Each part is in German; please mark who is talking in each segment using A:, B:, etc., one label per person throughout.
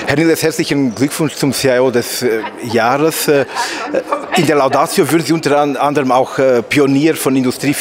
A: Herr Niels, herzlichen Glückwunsch zum CIO des Jahres. In der Laudatio würden Sie unter anderem auch Pionier von Industrie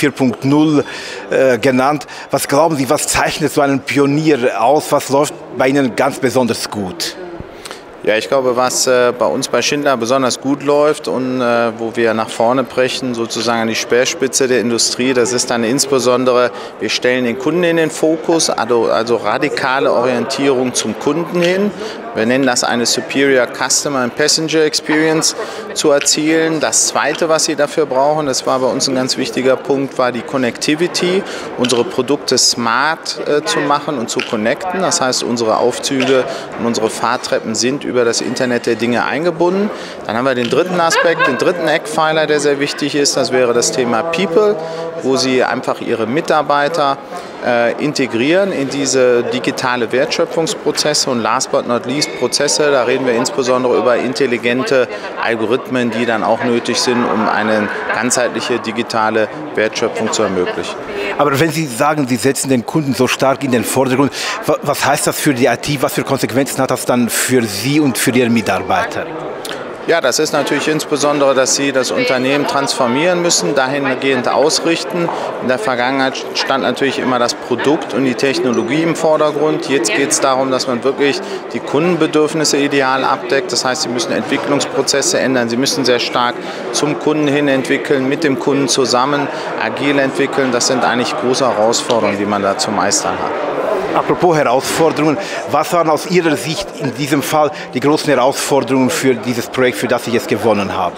A: 4.0 genannt. Was glauben Sie, was zeichnet so einen Pionier aus? Was läuft bei Ihnen ganz besonders gut?
B: Ja, ich glaube, was bei uns bei Schindler besonders gut läuft und wo wir nach vorne brechen, sozusagen an die Speerspitze der Industrie, das ist dann insbesondere, wir stellen den Kunden in den Fokus, also radikale Orientierung zum Kunden hin. Wir nennen das eine Superior Customer and Passenger Experience zu erzielen. Das Zweite, was Sie dafür brauchen, das war bei uns ein ganz wichtiger Punkt, war die Connectivity, unsere Produkte smart zu machen und zu connecten. Das heißt, unsere Aufzüge und unsere Fahrtreppen sind über das Internet der Dinge eingebunden. Dann haben wir den dritten Aspekt, den dritten Eckpfeiler, der sehr wichtig ist. Das wäre das Thema People, wo Sie einfach Ihre Mitarbeiter integrieren in diese digitale Wertschöpfungsprozesse und last but not least Prozesse. Da reden wir insbesondere über intelligente Algorithmen, die dann auch nötig sind, um eine ganzheitliche digitale Wertschöpfung zu ermöglichen.
A: Aber wenn Sie sagen, Sie setzen den Kunden so stark in den Vordergrund, was heißt das für die IT? Was für Konsequenzen hat das dann für Sie und für Ihre Mitarbeiter?
B: Ja, das ist natürlich insbesondere, dass Sie das Unternehmen transformieren müssen, dahingehend ausrichten. In der Vergangenheit stand natürlich immer das Produkt und die Technologie im Vordergrund. Jetzt geht es darum, dass man wirklich die Kundenbedürfnisse ideal abdeckt. Das heißt, Sie müssen Entwicklungsprozesse ändern. Sie müssen sehr stark zum Kunden hin entwickeln, mit dem Kunden zusammen agil entwickeln. Das sind eigentlich große Herausforderungen, die man da zu meistern hat.
A: Apropos Herausforderungen, was waren aus Ihrer Sicht in diesem Fall die großen Herausforderungen für dieses Projekt, für das Sie jetzt gewonnen haben?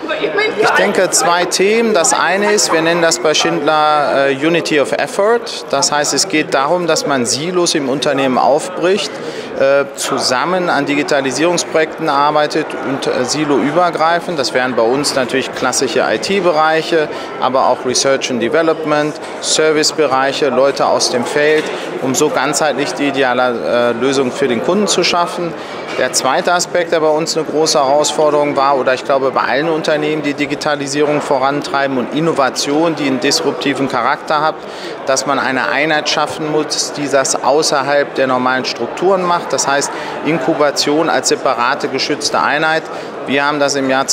B: Ich denke, zwei Themen. Das eine ist, wir nennen das bei Schindler Unity of Effort. Das heißt, es geht darum, dass man Silos im Unternehmen aufbricht, zusammen an Digitalisierungsprojekten arbeitet und siloübergreifend. Das wären bei uns natürlich klassische IT-Bereiche, aber auch Research and Development, Servicebereiche, Leute aus dem Feld, um so ganzheitlich die ideale Lösung für den Kunden zu schaffen. Der zweite Aspekt, der bei uns eine große Herausforderung war, oder ich glaube bei allen Unternehmen, die Digitalisierung vorantreiben und Innovation, die einen disruptiven Charakter hat, dass man eine Einheit schaffen muss, die das außerhalb der normalen Strukturen macht. Das heißt, Inkubation als separate geschützte Einheit. Wir haben das im Jahr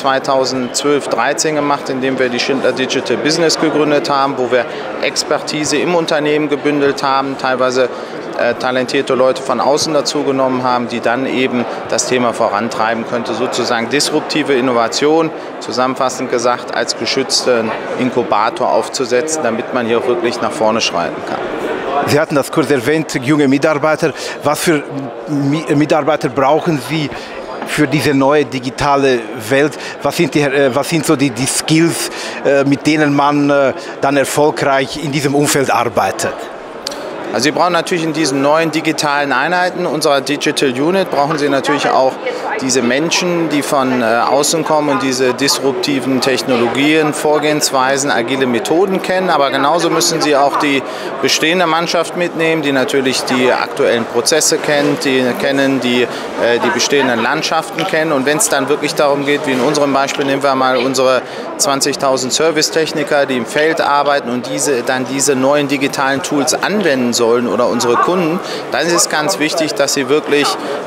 B: 2012/13 gemacht, indem wir die Schindler Digital Business gegründet haben, wo wir Expertise im Unternehmen gebündelt haben, teilweise talentierte Leute von außen dazu genommen haben, die dann eben das Thema vorantreiben könnte, sozusagen disruptive Innovation, zusammenfassend gesagt, als geschützten Inkubator aufzusetzen, damit man hier wirklich nach vorne schreiten kann.
A: Sie hatten das kurz erwähnt, junge Mitarbeiter. Was für Mitarbeiter brauchen Sie für diese neue digitale Welt? Was sind so die Skills, mit denen man dann erfolgreich in diesem Umfeld arbeitet?
B: Also Sie brauchen natürlich in diesen neuen digitalen Einheiten unserer Digital Unit, brauchen Sie natürlich auch diese Menschen, die von außen kommen und diese disruptiven Technologien, Vorgehensweisen, agile Methoden kennen. Aber genauso müssen Sie auch die bestehende Mannschaft mitnehmen, die natürlich die aktuellen Prozesse kennt, die bestehenden Landschaften kennen. Und wenn es dann wirklich darum geht, wie in unserem Beispiel, nehmen wir mal unsere 20.000 Servicetechniker, die im Feld arbeiten und diese neuen digitalen Tools anwenden sollen oder unsere Kunden, dann ist es ganz wichtig, dass sie wirklich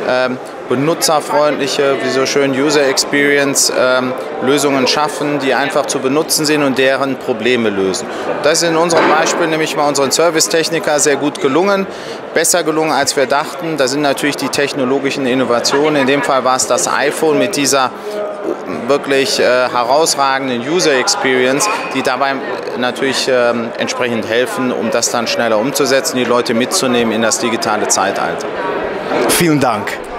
B: benutzerfreundliche, wie so schön User Experience Lösungen schaffen, die einfach zu benutzen sind und deren Probleme lösen. Das ist in unserem Beispiel nämlich mal unseren Servicetechniker sehr gut gelungen, besser gelungen als wir dachten. Da sind natürlich die technologischen Innovationen, in dem Fall war es das iPhone mit dieser wirklich herausragenden User Experience, die dabei natürlich entsprechend helfen, um das dann schneller umzusetzen, die Leute mitzunehmen in das digitale Zeitalter.
A: Vielen Dank.